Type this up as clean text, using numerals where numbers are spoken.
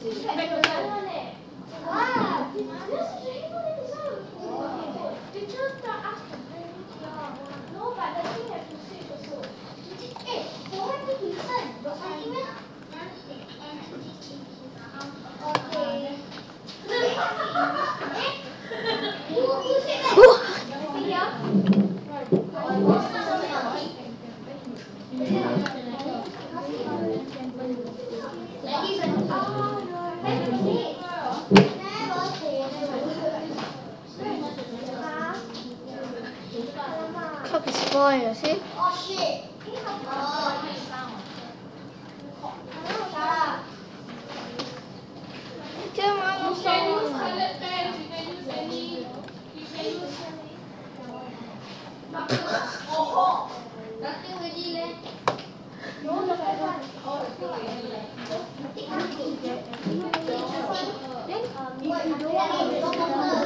Ah, adesso c'è il dinosauro. C'è tutta no, ma da qui è più solo. Guarda qui, sai, lo sai di me? Ok. Che spoiler, sì? Oh shit! Che ma non so. Oh, date vuoi dire? No, lo fai fare.